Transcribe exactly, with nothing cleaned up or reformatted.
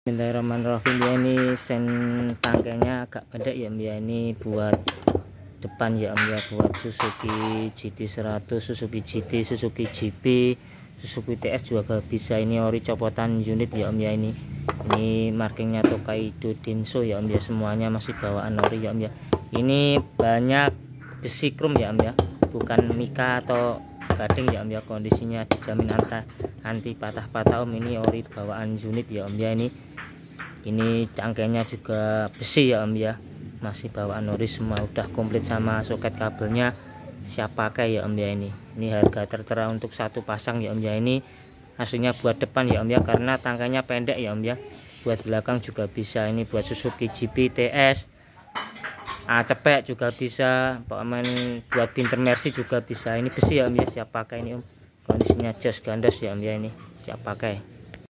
Bismillahirrahmanirrahim. Ya, ini sen tangkainya agak pendek ya Om ya. Ini buat depan ya Om ya, buat Suzuki G T seratus, Suzuki G T, Suzuki G P, Suzuki T S juga bisa. Ini ori copotan unit ya Om ya. Ini ini markingnya Tokaido Denso ya Om ya. Semuanya masih bawaan ori ya Om ya. Ini banyak besi krom ya Om ya, bukan mika atau gading ya Om ya. Kondisinya dijamin anti anti patah-patah Om. Ini ori bawaan unit ya Om ya. Ini ini cangkainya juga besi ya Om ya, masih bawaan ori semua, udah komplit sama soket kabelnya siap pakai ya Om ya. Ini ini harga tertera untuk satu pasang ya Om ya. Ini aslinya buat depan ya Om ya, karena tangkainya pendek ya Om ya. Buat belakang juga bisa. Ini buat Suzuki G P, T S, A cepek juga bisa, pokoknya buat pinter Mercy juga bisa. Ini besi ya Om ya, siap pakai ini Om. Kondisinya jos gandos ya Om ya, ini siap pakai.